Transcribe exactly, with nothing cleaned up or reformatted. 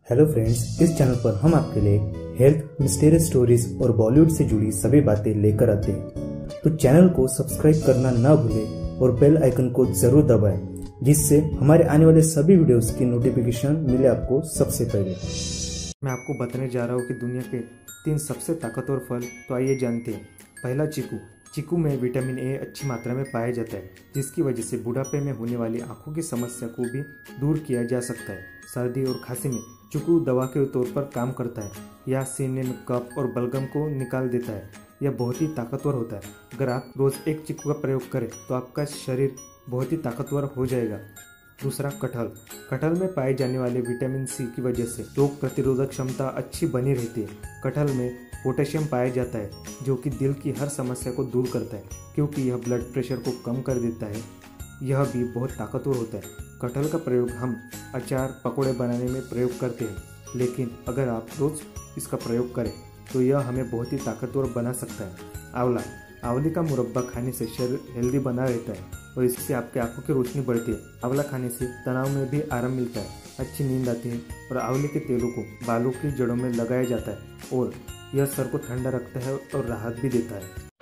Hello friends, इस channel पर हम आपके लिए हेल्थ, मिस्टीरियस स्टोरीज और बॉलीवुड से जुड़ी सभी बातें लेकर आते हैं। तो चैनल को सब्सक्राइब करना ना भूलें और बेल आइकन को जरूर दबाएं, जिससे हमारे आने वाले सभी वीडियोस की नोटिफिकेशन मिले आपको सबसे पहले। मैं आपको बताने जा रहा हूँ कि दुनिया के तीन सबसे ताकतवर फल, तो आइए जानते हैं। पहला, चीकू। चीकू में विटामिन ए अच्छी मात्रा में पाया जाता है, जिसकी वजह से बुढ़ापे में होने वाली आंखों की समस्या को भी दूर किया जा सकता है। सर्दी और खांसी में चीकू दवा के तौर पर काम करता है। यह सीने में कफ और बलगम को निकाल देता है। यह बहुत ही ताकतवर होता है। अगर आप रोज एक चीकू का प्रयोग करें तो आपका शरीर बहुत ही ताकतवर हो जाएगा। दूसरा, कटहल। कटहल में पाए जाने वाले विटामिन सी की वजह से रोग प्रतिरोधक क्षमता अच्छी बनी रहती है। कटहल में पोटेशियम पाया जाता है, जो कि दिल की हर समस्या को दूर करता है, क्योंकि यह ब्लड प्रेशर को कम कर देता है। यह भी बहुत ताकतवर होता है। कटहल का प्रयोग हम अचार, पकौड़े बनाने में प्रयोग करते हैं, लेकिन अगर आप रोज इसका प्रयोग करें तो यह हमें बहुत ही ताकतवर बना सकता है। आंवला। आंवले का मुरब्बा खाने से शरीर हेल्दी बना रहता है और इससे आपकी आंखों की रोशनी बढ़ती है। आंवला खाने से तनाव में भी आराम मिलता है, अच्छी नींद आती है। और आंवले के तेलों को बालों की जड़ों में लगाया जाता है और यह सर को ठंडा रखता है और राहत भी देता है।